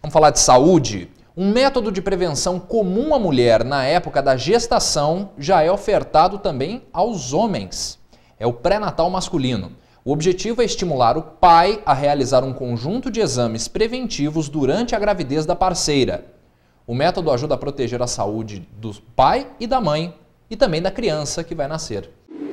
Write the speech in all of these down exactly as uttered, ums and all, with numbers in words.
Vamos falar de saúde? Um método de prevenção comum à mulher na época da gestação já é ofertado também aos homens. É o pré-natal masculino. O objetivo é estimular o pai a realizar um conjunto de exames preventivos durante a gravidez da parceira. O método ajuda a proteger a saúde do pai e da mãe e também da criança que vai nascer.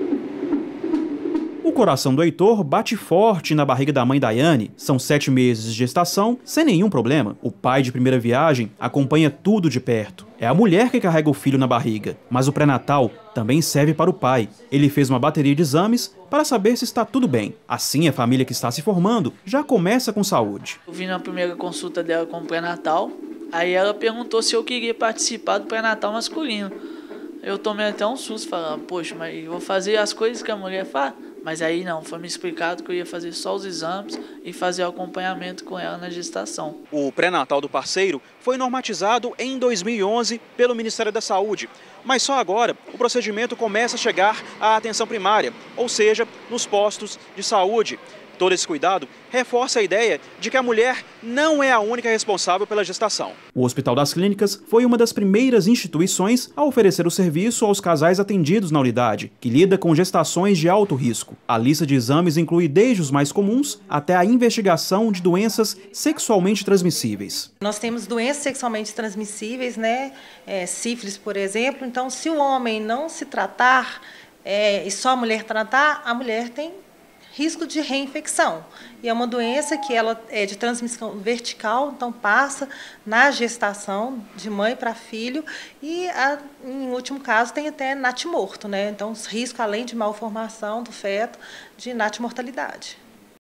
O coração do Heitor bate forte na barriga da mãe Daiane. São sete meses de gestação, sem nenhum problema. O pai de primeira viagem acompanha tudo de perto. É a mulher que carrega o filho na barriga, mas o pré-natal também serve para o pai. Ele fez uma bateria de exames para saber se está tudo bem. Assim, a família que está se formando já começa com saúde. Eu vim na primeira consulta dela com o pré-natal, aí ela perguntou se eu queria participar do pré-natal masculino. Eu tomei até um susto, falando, poxa, mas eu vou fazer as coisas que a mulher faz? Mas aí não, foi me explicado que eu ia fazer só os exames e fazer o acompanhamento com ela na gestação. O pré-natal do parceiro foi normatizado em dois mil e onze pelo Ministério da Saúde. Mas só agora o procedimento começa a chegar à atenção primária, ou seja, nos postos de saúde. Todo esse cuidado reforça a ideia de que a mulher não é a única responsável pela gestação. O Hospital das Clínicas foi uma das primeiras instituições a oferecer o serviço aos casais atendidos na unidade, que lida com gestações de alto risco. A lista de exames inclui desde os mais comuns até a investigação de doenças sexualmente transmissíveis. Nós temos doenças sexualmente transmissíveis, né? É, sífilis, por exemplo. Então, se o homem não se tratar é, e só a mulher tratar, a mulher tem risco de reinfecção. E é uma doença que ela é de transmissão vertical, então passa na gestação de mãe para filho e, a, em último caso, tem até natimorto, né? Então, os riscos, além de malformação do feto, de natimortalidade.